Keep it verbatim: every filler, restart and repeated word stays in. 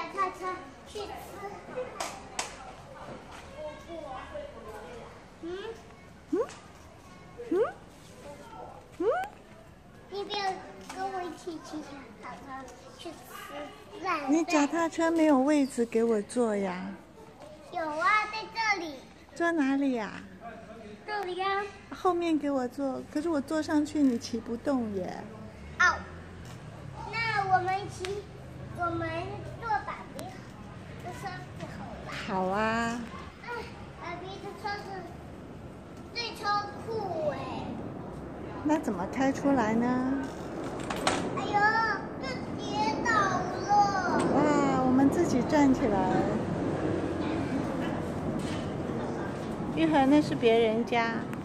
踏车去吃。嗯嗯嗯嗯， 你不要跟我一起骑脚踏车去吃饭。 你脚踏车没有位置给我坐呀？ 有啊，在这里。 坐哪里呀？ 这里呀。 后面给我坐，可是我坐上去你骑不动耶。 哦，那我们骑，我们坐爸比的车子好了。 好啊。 嗯，爸比的车子最超酷哎。 那怎么开出来呢？ 哎呦，这跌倒了！ 哇，我们自己站起来。玉和那是别人家。